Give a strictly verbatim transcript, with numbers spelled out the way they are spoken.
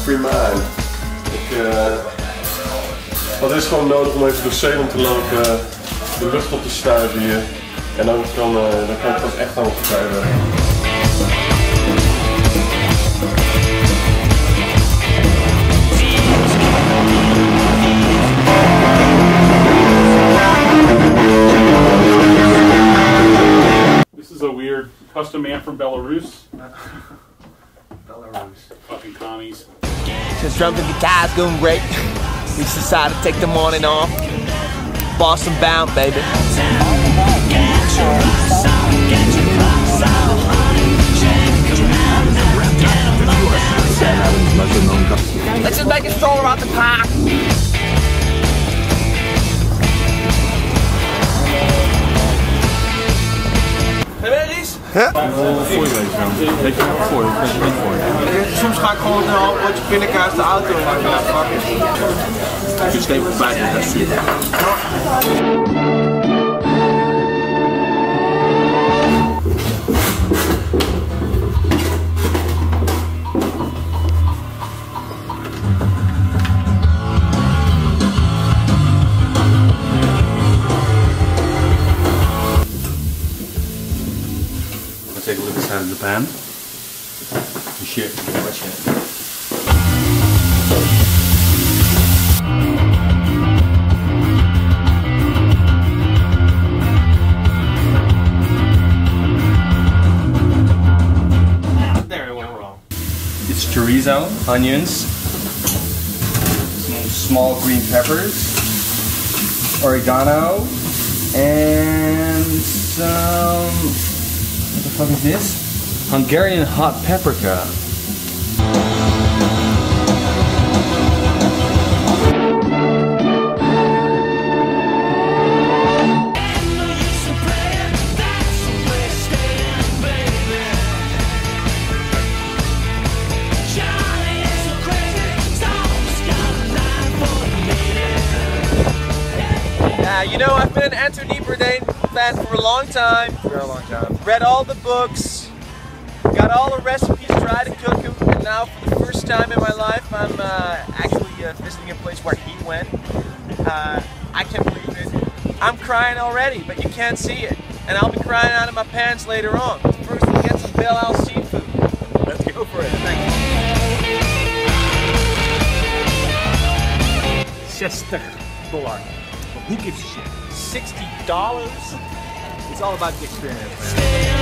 free mind. Ik, uh, dat is gewoon nodig om even door Salem te lopen, de lucht op te snuiven hier. En dan kan, uh, dan kan het pas echt aan op de tijd werken. This is a weird custom amp from Belarus. Belarus. Fucking commies. Since drums and guitars going great, we decided to take the morning off. Boston bound, baby. Let's just make a stroll around the park. Hey, ladies? Ja? Voor je weet wel. Weet je wel voor je, weet je niet voor je. Soms ga ik gewoon een half potje pindakaas de auto en dan ja, fuck it. Je steekt op buiten, dat zie je. Take a look inside of the pan. Shit, what shit? There it went wrong. It's chorizo, onions, some small green peppers, oregano, and some. What the fuck is this? Hungarian hot paprika. Uh, you know, I've been an Anthony Bourdain fan for a long time. For a long time. Read all the books, got all the recipes, tried to cook them, and now for the first time in my life, I'm uh, actually uh, visiting a place where he went. Uh, I can't believe it. I'm crying already, but you can't see it. And I'll be crying out of my pants later on. First, we get some Balou seafood. Let's go for it. Thank you. zestig dollar. Who gives a shit? sixty dollars? It's all about the experience, man.